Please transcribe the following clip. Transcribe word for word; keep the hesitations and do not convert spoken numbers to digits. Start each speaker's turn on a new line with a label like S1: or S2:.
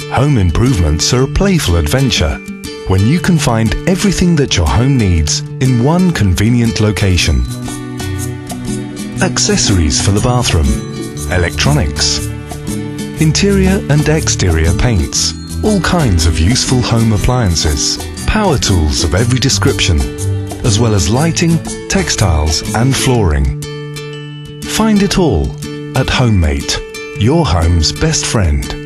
S1: Home improvements are a playful adventure when you can find everything that your home needs in one convenient location. Accessories for the bathroom, electronics, interior and exterior paints, all kinds of useful home appliances, power tools of every description, as well as lighting, textiles and flooring. Find it all at Homemate, your home's best friend.